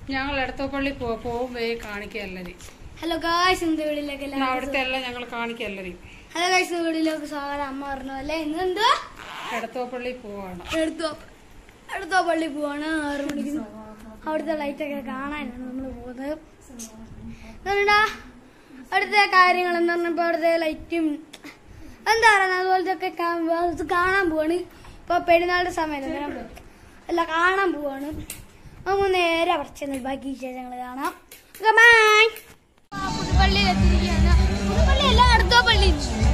ഞങ്ങൾ എടത്തോപ്പള്ളി പോവുമ്പേ കാണിക്കല്ലരി. Hello guys, ഇന്നത്തെ വീഡിയോയിലേക്ക് അവിടുത്തെ എല്ലാം ഞങ്ങൾ കാണിക്കല്ലരി. ഹലോ ഗായ്സ്, വീഡിയോയിലേക്ക് സ്വാഗതം. അമ്മ പറഞ്ഞു അല്ലേ ഇന്ന് എന്തോ എടത്തോപ്പള്ളി പോവാണ്. എടത്തോപ്പള്ളി പോവാണ് 6 മണിക്ക്. അവിടുത്തെ ലൈറ്റൊക്കെ കാണാനാണ് നമ്മൾ പോകുന്നത്. എന്താ അവിടുത്തെ കാര്യങ്ങൾ എന്ന് പറഞ്ഞപ്പോ അവിടുത്തെ ലൈറ്റും എന്താ പറയുക അതുപോലത്തെ ഒക്കെ കാണാൻ പോവാണ്. ഇപ്പൊ പെരുന്നാളുടെ സമയം അല്ല കാണാൻ പോവാണ്. നമുക്ക് നേരെ കുറച്ച് ബാക്കി വിശേഷങ്ങൾ കാണാം. പുതുപ്പള്ളിയിൽ എത്തിയിരിക്കുകയാണ്. പുതുപ്പള്ളി അല്ല, എടത്തോപ്പള്ളി.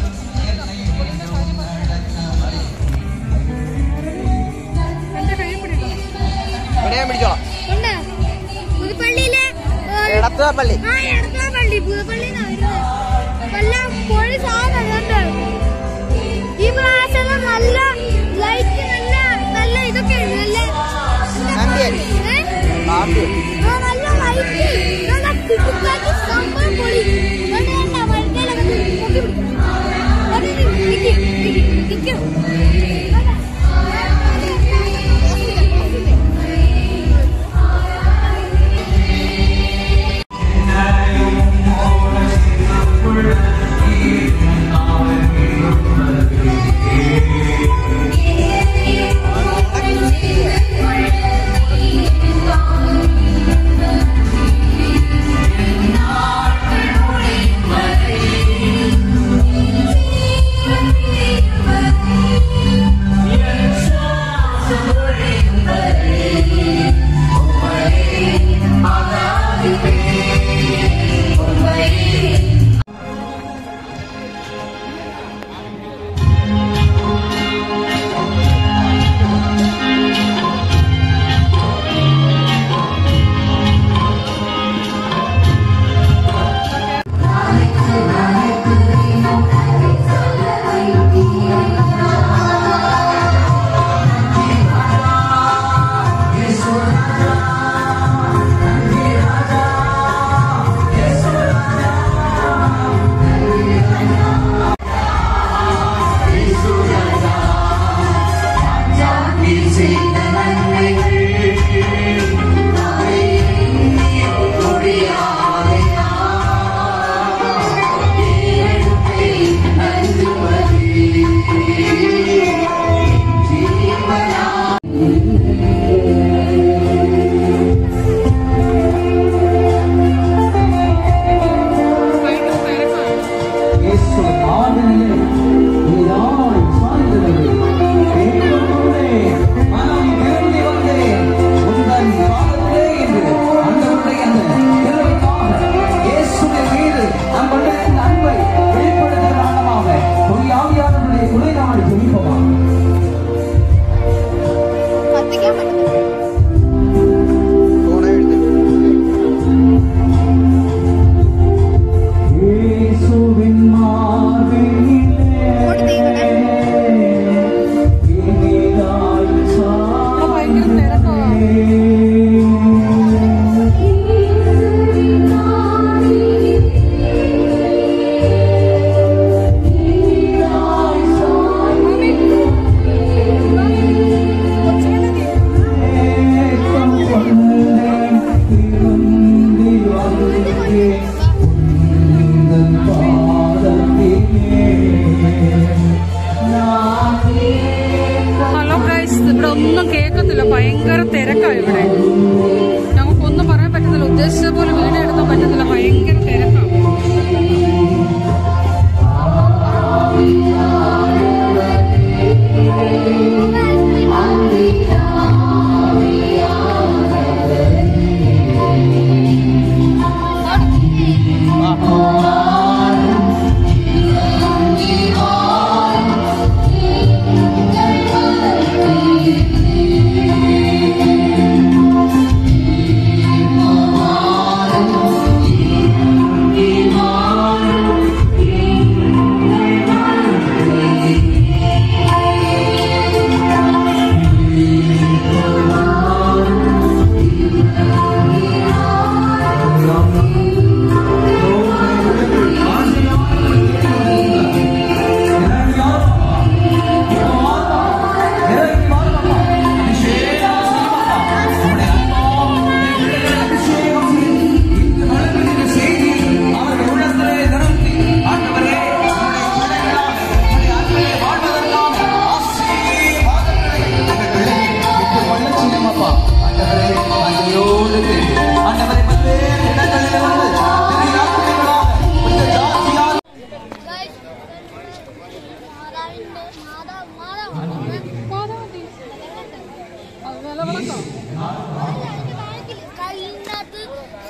പുതുപ്പള്ളിയിലെ പുതുപ്പള്ളി പൊളി സാധനം. ഈ പ്രാവശ്യം നല്ല ലൈറ്റ് നല്ല ഇതൊക്കെ നല്ല സംഭവം പൊളി.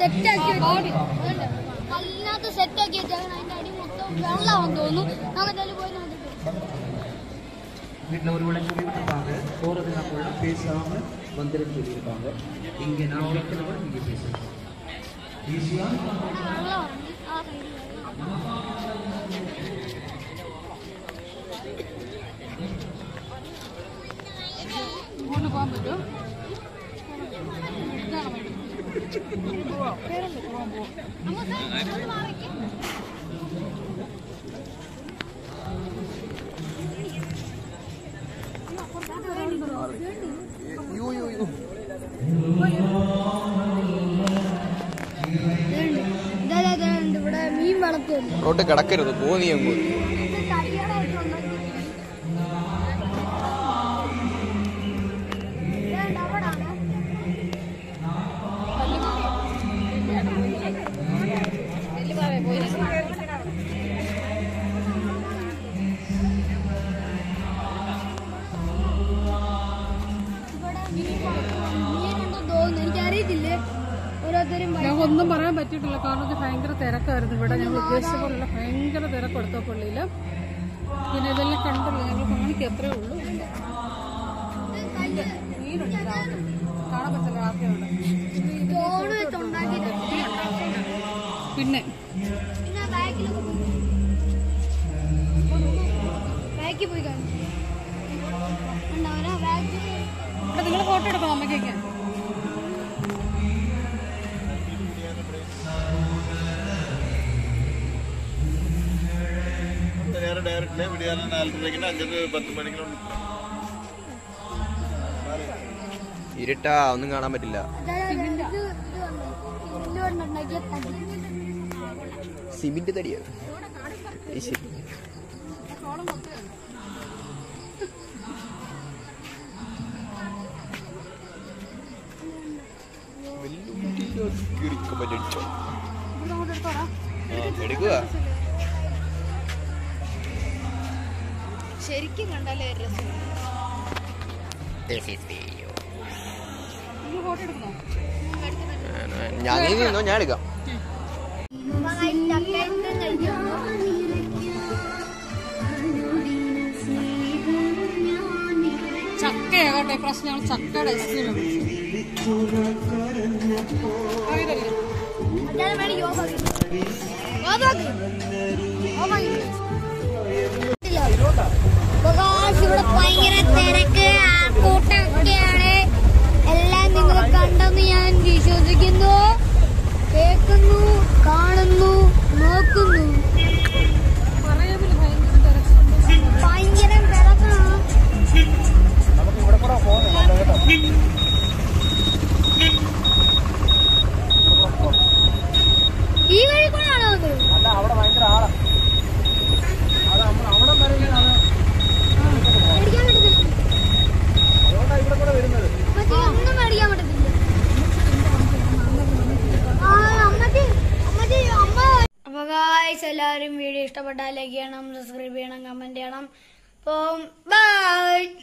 സെറ്റാക്കി വല്ലാത്ത സെറ്റാക്കി വെച്ചാണ്. അതിന്റെ അടി മൊത്തം വെള്ളമാണെന്ന് തോന്നുന്നു. നമുക്ക് എന്തായാലും പോയി നോക്കിട്ട് வீட்டில் ஒரு விளக்கு விட்டுருப்பாங்க, போகிறதுனா கூட பேசாமல் வந்துருன்னு சொல்லியிருப்பாங்க. இங்கே நான் கேட்கிறத இங்கே பேசுகிறேன் ஈஸியாக. പോകാൻ പറ്റുമോ? ഇവിടെ മീൻ വളർത്തുന്നു. റോട്ട് കിടക്കരുത്, പോന്നി അങ്ങ്. എനിക്കറിയത്തില്ലേ, ഓരോരുത്തരും ഞങ്ങൾക്കൊന്നും പറയാൻ പറ്റിയിട്ടില്ല. കാരണം ഇത് ഭയങ്കര തിരക്കായിരുന്നു ഇവിടെ. ഞങ്ങൾ ഉദ്ദേശിച്ച പോലുള്ള ഭയങ്കര തിരക്ക് എടുത്തപ്പള്ളിയിൽ. പിന്നെ ഇതെല്ലാം കണ്ടല്ലോ, ഞങ്ങൾ കാണിക്കുക അത്രേ ഉള്ളൂ. മീനുണ്ട്, കാണാൻ പറ്റില്ല, രാത്രിയുണ്ട്. പിന്നെ ബാക്കിൽ പോയി കാണിച്ചു. ഇവിടെ നിങ്ങൾ ഫോട്ടോ എടുക്കണം അമ്മയ്ക്കൊക്കെ. ഡയറക്റ്റ് വിടിയാലും 4:30 5-10 മണിക്കൂർ ഇരുട്ടാ, ഒന്നും കാണാൻ പറ്റില്ല. സിമെന്റ് തടിയോ? എടുക്കുക ശരിക്കും കണ്ടാലേ രസം. ഞാൻ നിന്നോ, ഞാൻ എടുക്കാം. ചക്കയാകട്ടെ പ്രശ്നം. ഞങ്ങൾ ചക്കയുടെ ഐസ്ക്രീം ഇവിടെ ഭയങ്കര തിരക്ക്, ആൾക്കൂട്ടമൊക്കെയാണ്. എല്ലാം നിങ്ങൾ കണ്ടെന്ന് ഞാൻ വിശ്വസിക്കുന്നു. കേൾക്കുന്നു, കാണുന്നു, നോക്കുന്നു. ഭയങ്കര തിരക്കാണ്. ഈ വഴി കൂടാണോ അത്? അവിടെ ഭയങ്കര ആളാണ്. മേടിക്കാൻ പറ്റത്തില്ല. അതുകൊണ്ടാണ് ഇവിടെ കൂടെ വരുന്നത്. ഒന്നും മേടിക്കാൻ പറ്റത്തില്ല. അപ്പൊ ഗായ്സ്, എല്ലാവരും വീഡിയോ ഇഷ്ടപ്പെട്ടാൽ ലൈക്ക് ചെയ്യണം, സബ്സ്ക്രൈബ് ചെയ്യണം, കമന്റ് ചെയ്യണം. അപ്പം ബൈ.